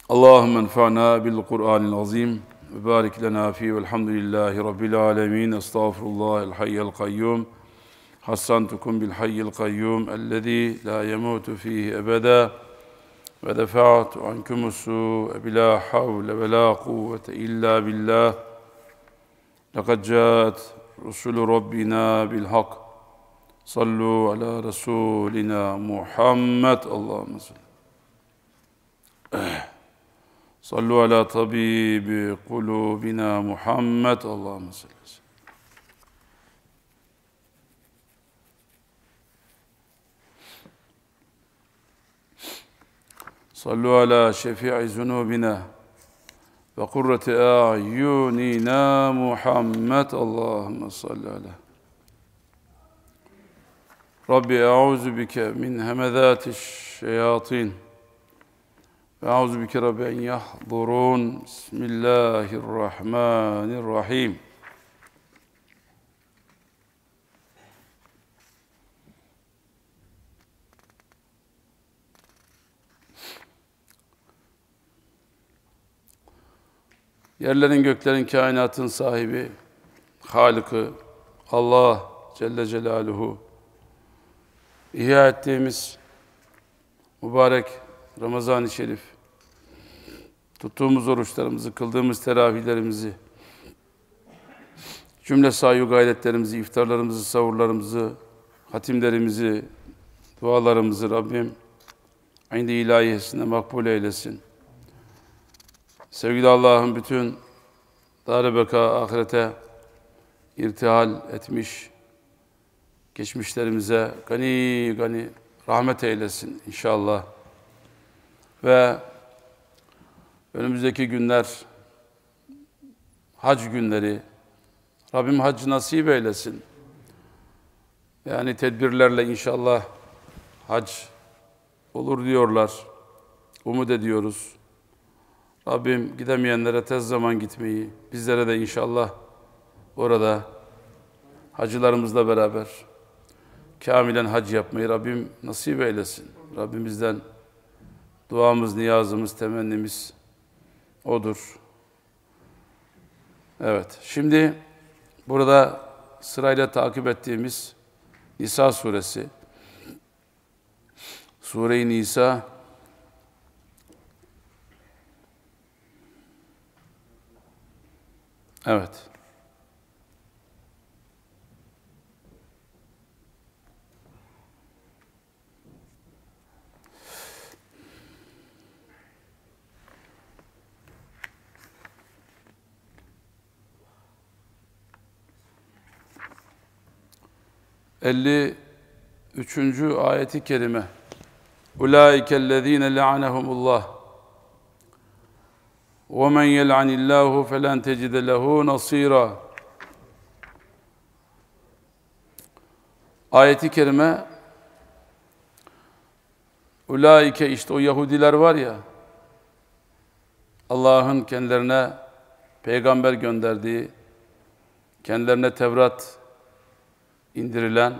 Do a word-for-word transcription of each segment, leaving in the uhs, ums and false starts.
Allahümme enfa'na bil Kur'anil azim ve barik lena fi velhamdülillahi rabbil alemin. Estağfirullahel hayyel kayyum. Hassantukum bil hayyil kayyum ellezî la yemutu fihi ebeda ve defa'tu ankumus su'e bila havle ve la kuvvete illa billah. Lekad câet rusulü rabbina bil hak. Sallu ala Resulina Muhammed. Allahümme salli. Sallu ala tabibi kulubina Muhammed. Allahümme salli. Sallu ala şefi'i zunubina ve kurrati a'yunina Muhammed. Allahümme salli ala. Rabbi e'uzu bike min hemezatiş şeyatin. Ve e'uzu bike Rabbi en yahdurun. Bismillahirrahmanirrahim. Yerlerin göklerin kainatın sahibi, Halık'ı, Allah Celle Celaluhu, ihya ettiğimiz mübarek Ramazan-ı Şerif, tuttuğumuz oruçlarımızı, kıldığımız teravihlerimizi, cümle sahi gayretlerimizi, iftarlarımızı, sahurlarımızı, hatimlerimizi, dualarımızı Rabbim indi ilahiyesine makbul eylesin. Sevgili Allah'ın bütün dar-ı beka ahirete irtihal etmiş geçmişlerimize gani gani rahmet eylesin inşallah. Ve önümüzdeki günler hac günleri, Rabbim hac nasip eylesin. Yani tedbirlerle inşallah hac olur diyorlar. Umut ediyoruz. Rabbim gidemeyenlere tez zaman gitmeyi, bizlere de inşallah orada hacılarımızla beraber kamilen hac yapmayı Rabbim nasip eylesin. Rabbimizden duamız, niyazımız, temennimiz odur. Evet, şimdi burada sırayla takip ettiğimiz Nisa suresi. Sure-i Nisa evet. elli üçüncü ayeti kerime. Ulaikellezine la'anehumullah ve men yel'anillahu felen tecide lehu nasira. Ayeti kerime, ulaike, işte o Yahudiler var ya, Allah'ın kendilerine peygamber gönderdiği, kendilerine Tevrat indirilen,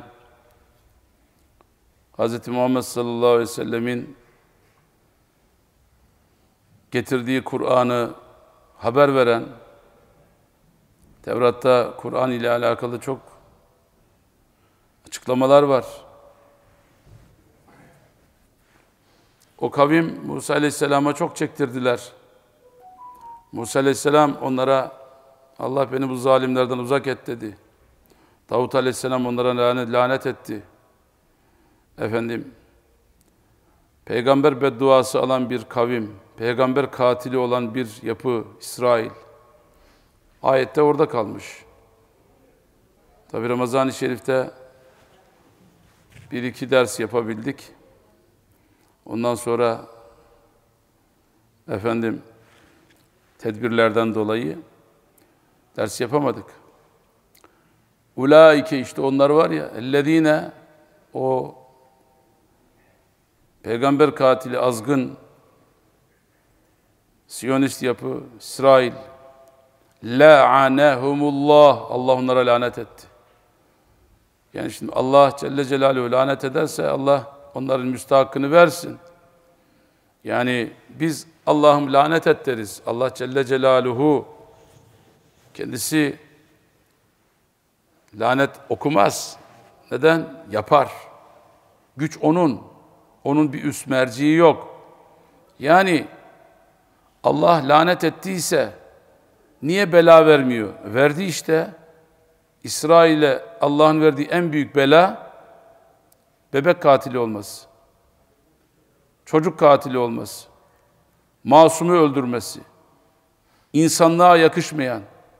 Hz. Muhammed sallallahu aleyhi ve sellemin getirdiği Kur'an'ı haber veren, Tevrat'ta Kur'an ile alakalı çok açıklamalar var. O kavim Musa aleyhisselama çok çektirdiler. Musa aleyhisselam onlara, Allah beni bu zalimlerden uzak et dedi. Davut aleyhisselam onlara lanet, lanet etti. Efendim, peygamber bedduası alan bir kavim, peygamber katili olan bir yapı İsrail. Ayette orada kalmış. Tabi Ramazan-ı Şerif'te bir iki ders yapabildik. Ondan sonra efendim tedbirlerden dolayı ders yapamadık. Ulaike, işte onlar var ya, ellezine, o peygamber katili, azgın Siyonist yapı İsrail, la'anehumullah, Allah onlara lanet etti. Yani şimdi Allah Celle Celaluhu lanet ederse Allah onların müstahakkını versin. Yani biz Allah'ım lanet et deriz. Allah Celle Celaluhu kendisi lanet okumaz. Neden? Yapar. Güç onun. Onun bir üst merciği yok. Yani Allah lanet ettiyse niye bela vermiyor? Verdi işte. İsrail'e Allah'ın verdiği en büyük bela bebek katili olması. Çocuk katili olması. Masumu öldürmesi. İnsanlığa yakışmayan,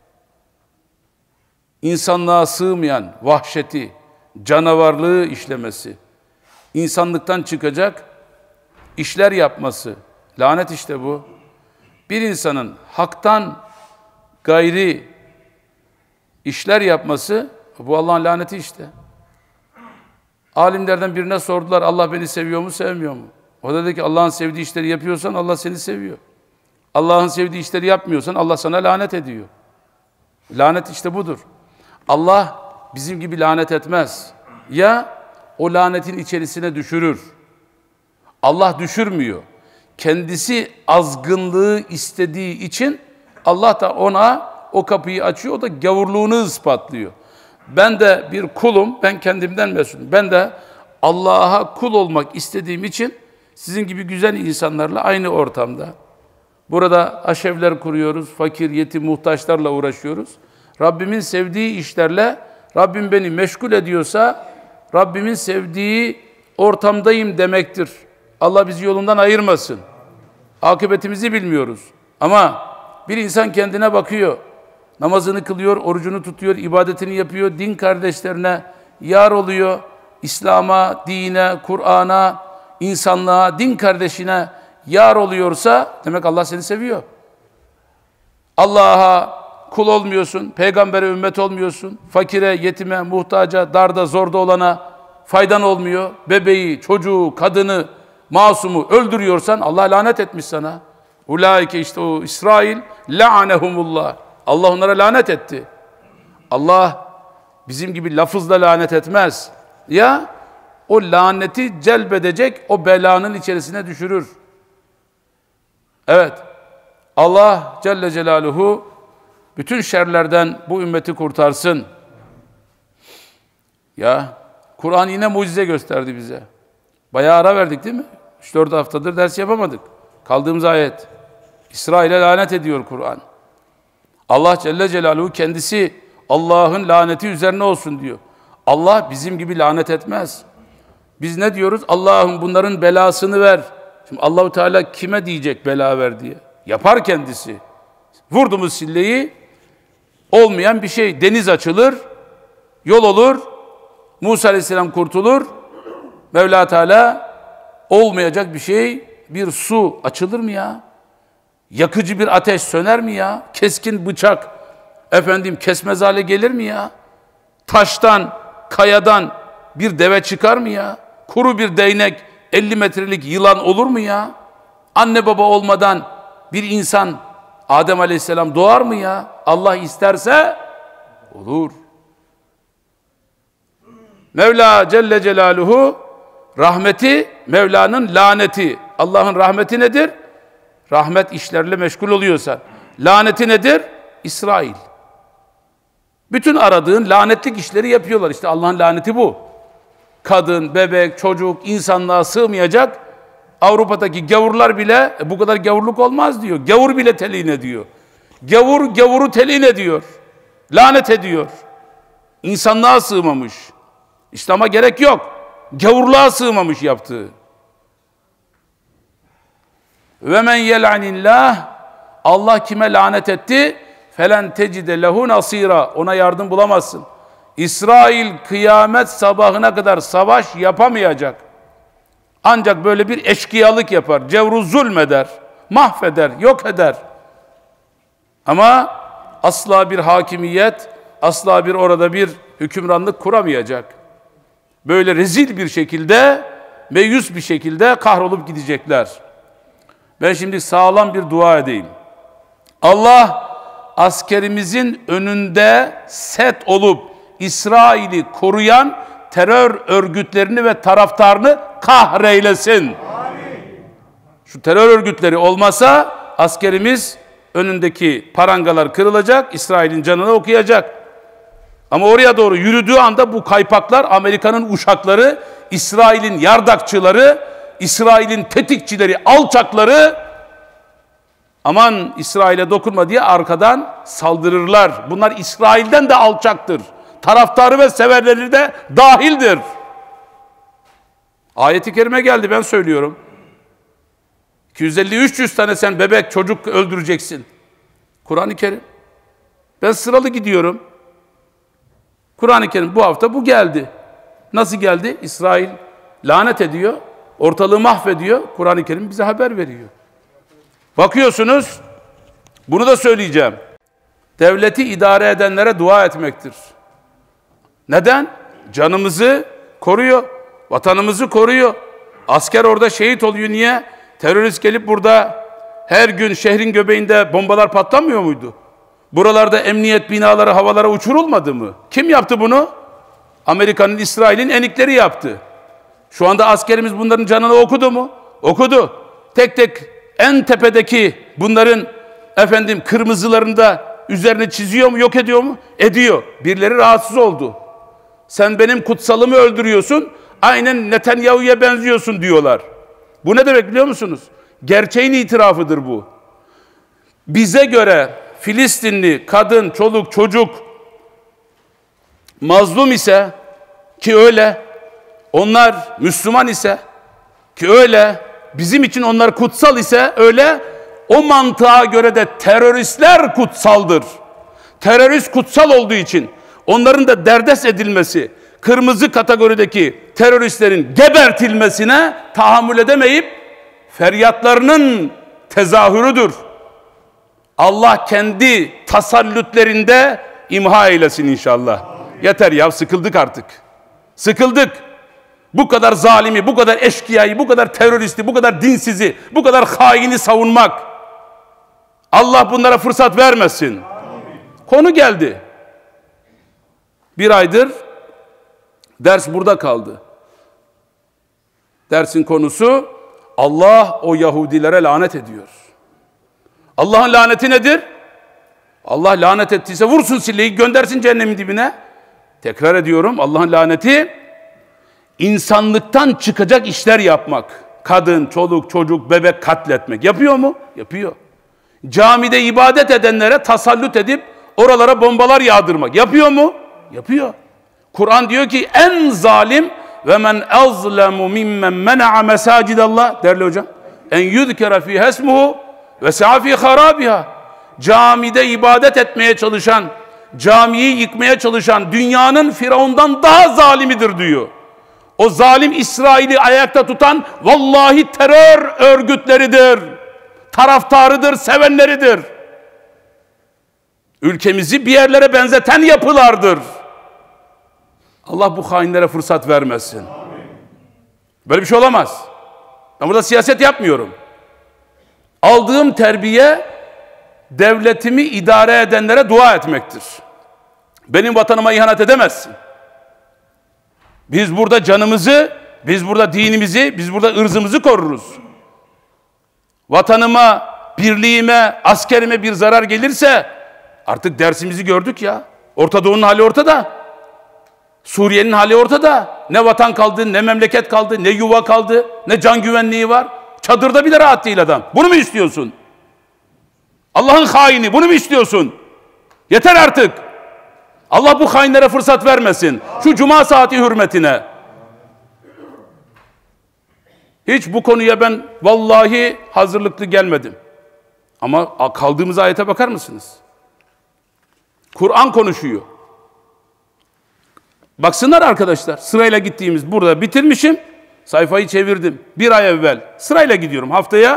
insanlığa sığmayan vahşeti, canavarlığı işlemesi. İnsanlıktan çıkacak işler yapması. Lanet işte bu. Bir insanın haktan gayri işler yapması, bu Allah'ın laneti işte. Alimlerden birine sordular, Allah beni seviyor mu, sevmiyor mu? O da dedi ki, Allah'ın sevdiği işleri yapıyorsan Allah seni seviyor. Allah'ın sevdiği işleri yapmıyorsan Allah sana lanet ediyor. Lanet işte budur. Allah bizim gibi lanet etmez. Ya o lanetin içerisine düşürür. Allah düşürmüyor. Kendisi azgınlığı istediği için Allah da ona o kapıyı açıyor, o da gavurluğunu ispatlıyor. Ben de bir kulum, ben kendimden mesulüm. Ben de Allah'a kul olmak istediğim için sizin gibi güzel insanlarla aynı ortamda. Burada aşevler kuruyoruz, fakir, yetim, muhtaçlarla uğraşıyoruz. Rabbimin sevdiği işlerle Rabbim beni meşgul ediyorsa Rabbimin sevdiği ortamdayım demektir. Allah bizi yolundan ayırmasın. Akıbetimizi bilmiyoruz. Ama bir insan kendine bakıyor. Namazını kılıyor, orucunu tutuyor, ibadetini yapıyor, din kardeşlerine yar oluyor. İslam'a, dine, Kur'an'a, insanlığa, din kardeşine yar oluyorsa demek Allah seni seviyor. Allah'a kul olmuyorsun, peygambere ümmet olmuyorsun, fakire, yetime, muhtaca, darda, zorda olana faydan olmuyor. Bebeği, çocuğu, kadını, masumu öldürüyorsan Allah lanet etmiş sana. Ulaike işte o İsrail la'anehumullah. Allah onlara lanet etti. Allah bizim gibi lafızla lanet etmez. Ya o laneti celbedecek, o belanın içerisine düşürür. Evet. Allah Celle Celaluhu bütün şerlerden bu ümmeti kurtarsın. Ya Kur'an yine mucize gösterdi bize. Bayağı ara verdik değil mi? üç dört haftadır ders yapamadık. Kaldığımız ayet. İsrail'e lanet ediyor Kur'an. Allah Celle Celaluhu kendisi Allah'ın laneti üzerine olsun diyor. Allah bizim gibi lanet etmez. Biz ne diyoruz? Allah'ım bunların belasını ver. Şimdi Allahu Teala kime diyecek bela ver diye? Yapar kendisi. Vurdu mu silleyi, olmayan bir şey. Deniz açılır, yol olur, Musa Aleyhisselam kurtulur. Mevla Teala olmayacak bir şey, bir su açılır mı ya? Yakıcı bir ateş söner mi ya? Keskin bıçak, efendim kesmez hale gelir mi ya? Taştan, kayadan bir deve çıkar mı ya? Kuru bir değnek, elli metrelik yılan olur mu ya? Anne baba olmadan bir insan, Adem Aleyhisselam doğar mı ya? Allah isterse olur. Mevla Celle Celaluhu rahmeti, Mevla'nın laneti. Allah'ın rahmeti nedir? Rahmet işlerle meşgul oluyorsan. Laneti nedir? İsrail. Bütün aradığın lanetlik işleri yapıyorlar. İşte Allah'ın laneti bu. Kadın, bebek, çocuk, insanlığa sığmayacak. Avrupa'daki gavurlar bile e, bu kadar gavurluk olmaz diyor. Gavur bile telin ediyor. Gavur, gavuru telin ediyor. Lanet ediyor. İnsanlığa sığmamış. İslam'a gerek yok. Gavurluğa sığmamış yaptığı. Ve men yel'anillah, Allah kime lanet etti? Felen tecide lehu nasira, ona yardım bulamazsın. İsrail kıyamet sabahına kadar savaş yapamayacak. Ancak böyle bir eşkıyalık yapar, cevru zulmeder, mahveder, yok eder. Ama asla bir hakimiyet, asla bir orada bir hükümranlık kuramayacak. Böyle rezil bir şekilde, meyus bir şekilde kahrolup gidecekler. Ben şimdi sağlam bir dua edeyim. Allah askerimizin önünde set olup İsrail'i koruyan terör örgütlerini ve taraftarını kahreylesin. Amin. Şu terör örgütleri olmasa askerimiz önündeki parangalar kırılacak, İsrail'in canını okuyacak. Ama oraya doğru yürüdüğü anda bu kaypaklar, Amerika'nın uşakları, İsrail'in yardakçıları, İsrail'in tetikçileri, alçakları, aman İsrail'e dokunma diye arkadan saldırırlar. Bunlar İsrail'den de alçaktır. Taraftarı ve severleri de dahildir. Ayet-i kerime geldi, ben söylüyorum. iki yüz elli üç yüz tane sen bebek, çocuk öldüreceksin. Kur'an-ı Kerim. Ben sıralı gidiyorum. Kur'an-ı Kerim bu hafta bu geldi. Nasıl geldi? İsrail lanet ediyor, ortalığı mahvediyor. Kur'an-ı Kerim bize haber veriyor. Bakıyorsunuz, bunu da söyleyeceğim. Devleti idare edenlere dua etmektir. Neden? Canımızı koruyor, vatanımızı koruyor. Asker orada şehit oluyor. Niye? Terörist gelip burada her gün şehrin göbeğinde bombalar patlamıyor muydu? Buralarda emniyet binaları havalara uçurulmadı mı? Kim yaptı bunu? Amerika'nın, İsrail'in enikleri yaptı. Şu anda askerimiz bunların canını okudu mu? Okudu. Tek tek en tepedeki bunların efendim kırmızılarını da üzerine çiziyor mu, yok ediyor mu? Ediyor. Birileri rahatsız oldu. Sen benim kutsalımı öldürüyorsun, aynen Netanyahu'ya benziyorsun diyorlar. Bu ne demek biliyor musunuz? Gerçeğin itirafıdır bu. Bize göre Filistinli kadın, çoluk, çocuk mazlum ise, ki öyle, onlar Müslüman ise, ki öyle, bizim için onlar kutsal ise öyle, o mantığa göre de teröristler kutsaldır. Terörist kutsal olduğu için onların da derdest edilmesi, kırmızı kategorideki teröristlerin gebertilmesine tahammül edemeyip feryatlarının tezahürüdür. Allah kendi tasallütlerinde imha eylesin inşallah. Yeter ya, sıkıldık artık. Sıkıldık. Bu kadar zalimi, bu kadar eşkıyayı, bu kadar teröristi, bu kadar dinsizi, bu kadar haini savunmak. Allah bunlara fırsat vermesin. Amin. Konu geldi. Bir aydır ders burada kaldı. Dersin konusu Allah o Yahudilere lanet ediyor. Allah'ın laneti nedir? Allah lanet ettiyse vursun silleyi, göndersin cehennemin dibine. Tekrar ediyorum, Allah'ın laneti insanlıktan çıkacak işler yapmak. Kadın, çoluk, çocuk, bebek katletmek. Yapıyor mu? Yapıyor. Camide ibadet edenlere tasallut edip oralara bombalar yağdırmak. Yapıyor mu? Yapıyor. Kur'an diyor ki en zalim ve men azlemu mimmen mena'a mesacidallah, değerli hocam, en yuzkara fiha ismuhu ve sa'a fi harabiha. Camide ibadet etmeye çalışan, camiyi yıkmaya çalışan dünyanın Firavundan daha zalimidir diyor. O zalim İsrail'i ayakta tutan vallahi terör örgütleridir. Taraftarıdır, sevenleridir. Ülkemizi bir yerlere benzeten yapılardır. Allah bu hainlere fırsat vermesin. Böyle bir şey olamaz. Ben burada siyaset yapmıyorum. Aldığım terbiye devletimi idare edenlere dua etmektir. Benim vatanıma ihanet edemezsin. Biz burada canımızı, biz burada dinimizi, biz burada ırzımızı koruruz. Vatanıma, birliğime, askerime bir zarar gelirse artık dersimizi gördük ya. Orta Doğu'nun hali ortada. Suriye'nin hali ortada. Ne vatan kaldı, ne memleket kaldı, ne yuva kaldı, ne can güvenliği var. Çadırda bile rahat değil adam. Bunu mu istiyorsun? Allah'ın haini, bunu mu istiyorsun? Yeter artık. Allah bu hainlere fırsat vermesin. Şu cuma saati hürmetine. Hiç bu konuya ben vallahi hazırlıklı gelmedim. Ama kaldığımız ayete bakar mısınız? Kur'an konuşuyor. Baksınlar arkadaşlar, sırayla gittiğimiz, burada bitirmişim, sayfayı çevirdim. Bir ay evvel sırayla gidiyorum haftaya.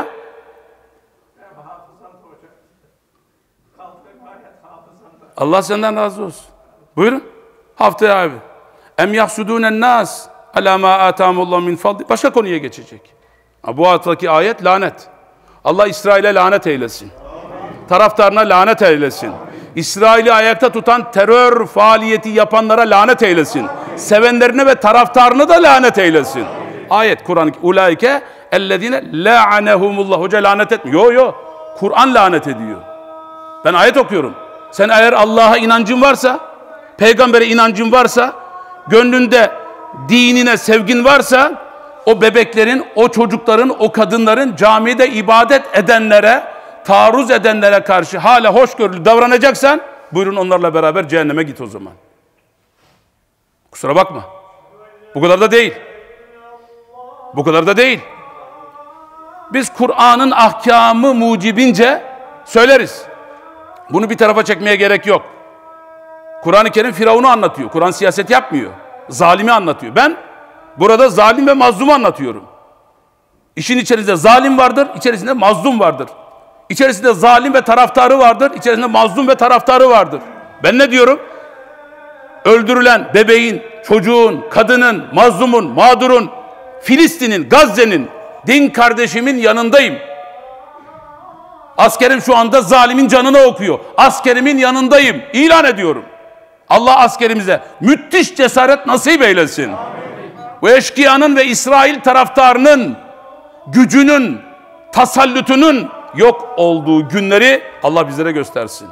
Allah senden razı olsun. Buyurun. Haftaya abi. Em yahsudunen nas ala ma atamullah min fadli. Başka konuya geçecek. Bu haftaki ayet lanet. Allah İsrail'e lanet eylesin. Taraftarına lanet eylesin. İsrail'i ayakta tutan terör faaliyeti yapanlara lanet eylesin. Sevenlerine ve taraftarını da lanet eylesin. Ayet Kur'an-ı Ulaike اَلَّذ۪ينَ لَعَنَهُمُ اللّٰهُ. Hoca lanet etmiyor. Yok yok. Kur'an lanet ediyor. Ben ayet okuyorum. Sen eğer Allah'a inancın varsa, peygambere inancın varsa, gönlünde dinine sevgin varsa, o bebeklerin, o çocukların, o kadınların camide ibadet edenlere, taarruz edenlere karşı hala hoşgörülü davranacaksan, buyurun onlarla beraber cehenneme git o zaman. Kusura bakma. Bu kadar da değil. Bu kadar da değil. Biz Kur'an'ın ahkamı mucibince söyleriz. Bunu bir tarafa çekmeye gerek yok. Kur'an-ı Kerim Firavun'u anlatıyor. Kur'an siyaset yapmıyor. Zalimi anlatıyor. Ben burada zalim ve mazlumu anlatıyorum. İşin içerisinde zalim vardır, içerisinde mazlum vardır. İçerisinde zalim ve taraftarı vardır, içerisinde mazlum ve taraftarı vardır. Ben ne diyorum? Öldürülen bebeğin, çocuğun, kadının, mazlumun, mağdurun, Filistin'in, Gazze'nin, din kardeşimin yanındayım. Askerim şu anda zalimin canını okuyor. Askerimin yanındayım. İlan ediyorum. Allah askerimize müthiş cesaret nasip eylesin. Bu eşkıyanın ve İsrail taraftarının gücünün, tasallutunun yok olduğu günleri Allah bizlere göstersin.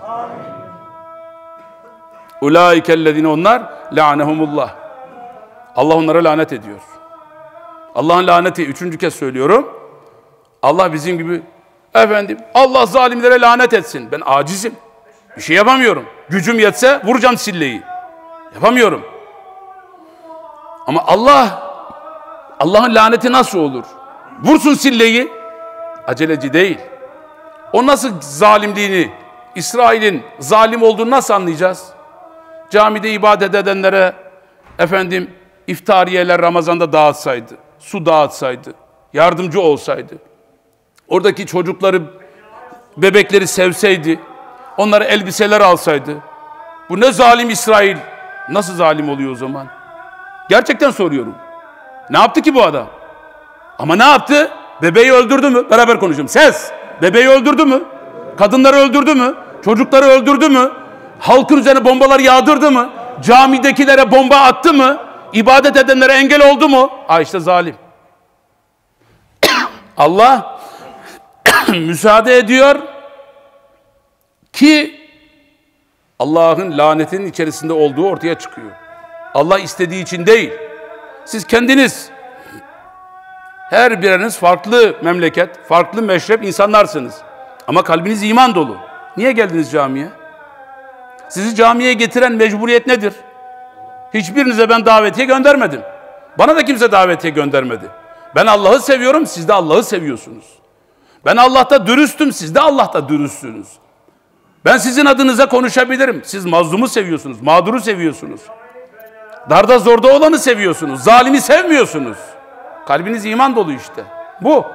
Ulaikellezine, onlar la'anehumullah. Allah onlara lanet ediyor. Allah'ın laneti, üçüncü kez söylüyorum. Allah bizim gibi, efendim, Allah zalimlere lanet etsin. Ben acizim. Bir şey yapamıyorum. Gücüm yetse vuracağım silleyi. Yapamıyorum. Ama Allah, Allah'ın laneti nasıl olur? Vursun silleyi. Aceleci değil. O nasıl zalimliğini, İsrail'in zalim olduğunu nasıl anlayacağız? Camide ibadet edenlere, efendim, iftariyeler Ramazan'da dağıtsaydı, su dağıtsaydı, yardımcı olsaydı, oradaki çocukları, bebekleri sevseydi, onlara elbiseler alsaydı, bu ne zalim İsrail, nasıl zalim oluyor o zaman? Gerçekten soruyorum. Ne yaptı ki bu adam? Ama ne yaptı? Bebeği öldürdü mü? Beraber konuşalım. Ses! Bebeği öldürdü mü? Kadınları öldürdü mü? Çocukları öldürdü mü? Halkın üzerine bombalar yağdırdı mı? Camidekilere bomba attı mı? İbadet edenlere engel oldu mu? Ha işte zalim. Allah müsaade ediyor ki Allah'ın lanetinin içerisinde olduğu ortaya çıkıyor. Allah istediği için değil. Siz kendiniz, her biriniz farklı memleket, farklı meşrep insanlarsınız. Ama kalbiniz iman dolu. Niye geldiniz camiye? Sizi camiye getiren mecburiyet nedir? Hiçbirinize ben davetiye göndermedim. Bana da kimse davetiye göndermedi. Ben Allah'ı seviyorum, siz de Allah'ı seviyorsunuz. Ben Allah'ta dürüstüm, siz de Allah'ta dürüstsünüz. Ben sizin adınıza konuşabilirim. Siz mazlumu seviyorsunuz, mağduru seviyorsunuz. Darda zorda olanı seviyorsunuz, zalimi sevmiyorsunuz. Kalbiniz iman dolu işte. Bu.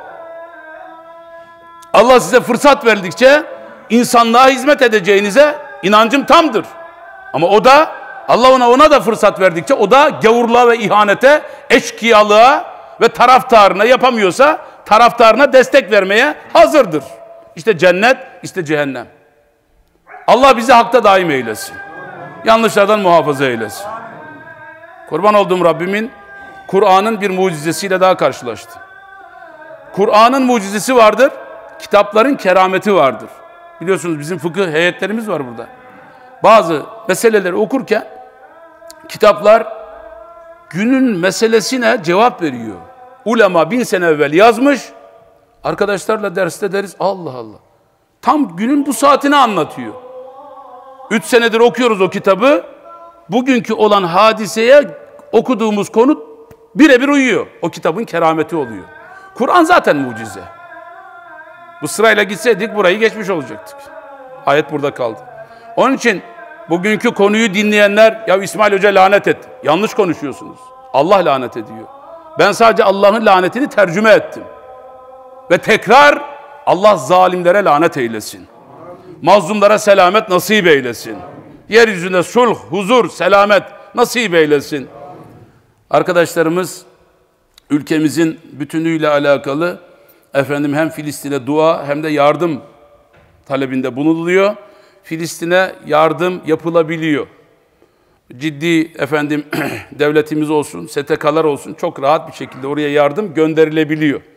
Allah size fırsat verdikçe insanlığa hizmet edeceğinize inancım tamdır. Ama o da, Allah ona ona da fırsat verdikçe o da gavurluğa ve ihanete, eşkıyalığa ve taraftarına, yapamıyorsa taraftarına destek vermeye hazırdır. İşte cennet, işte cehennem. Allah bizi hakta daim eylesin. Yanlışlardan muhafaza eylesin. Kurban olduğum Rabbimin Kur'an'ın bir mucizesiyle daha karşılaştı. Kur'an'ın mucizesi vardır, kitapların kerameti vardır. Biliyorsunuz bizim fıkıh heyetlerimiz var burada. Bazı meseleleri okurken kitaplar günün meselesine cevap veriyor. Ulema bin sene evvel yazmış, arkadaşlarla derste deriz Allah Allah. Tam günün bu saatini anlatıyor. Üç senedir okuyoruz o kitabı, bugünkü olan hadiseye okuduğumuz konu birebir uyuyor. O kitabın kerameti oluyor. Kur'an zaten mucize. Bu sırayla gitseydik burayı geçmiş olacaktık. Ayet burada kaldı. Onun için bugünkü konuyu dinleyenler, ya İsmail Hoca lanet et. Yanlış konuşuyorsunuz. Allah lanet ediyor. Ben sadece Allah'ın lanetini tercüme ettim. Ve tekrar Allah zalimlere lanet eylesin. Mazlumlara selamet nasip eylesin. Yeryüzünde sulh, huzur, selamet nasip eylesin. Arkadaşlarımız ülkemizin bütünüyle alakalı efendim hem Filistin'e dua hem de yardım talebinde bulunuluyor. Filistin'e yardım yapılabiliyor. Ciddi efendim devletimiz olsun, S T K'lar olsun çok rahat bir şekilde oraya yardım gönderilebiliyor.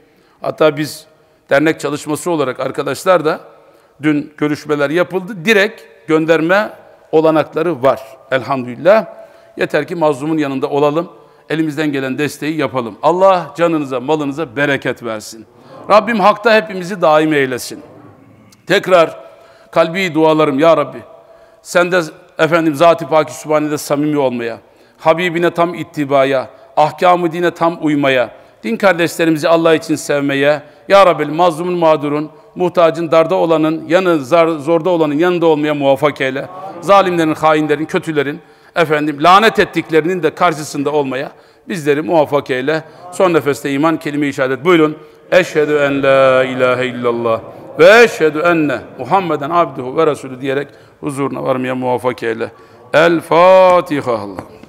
Hatta biz dernek çalışması olarak arkadaşlar da dün görüşmeler yapıldı. Direkt gönderme olanakları var elhamdülillah. Yeter ki mazlumun yanında olalım. Elimizden gelen desteği yapalım. Allah canınıza, malınıza bereket versin. Rabbim hakta hepimizi daim eylesin. Tekrar kalbi dualarım ya Rabbi. Sen de efendim Zat-ı Pâk-i Sübhane'de samimi olmaya, Habibine tam ittibaya, ahkam-ı dine tam uymaya, din kardeşlerimizi Allah için sevmeye, ya Rabbi mazlumun, mağdurun, muhtacın, darda olanın, yanı zar, zorda olanın yanında olmaya muvaffak eyle. Zalimlerin, hainlerin, kötülerin, efendim lanet ettiklerinin de karşısında olmaya bizleri muvaffak eyle. Son nefeste iman kelime-i şehadet. Buyurun. Eşhedü en la ilahe illallah ve eşhedü enne Muhammeden abduhu ve resulü diyerek huzuruna varmaya muvaffak eyle. El Fatiha.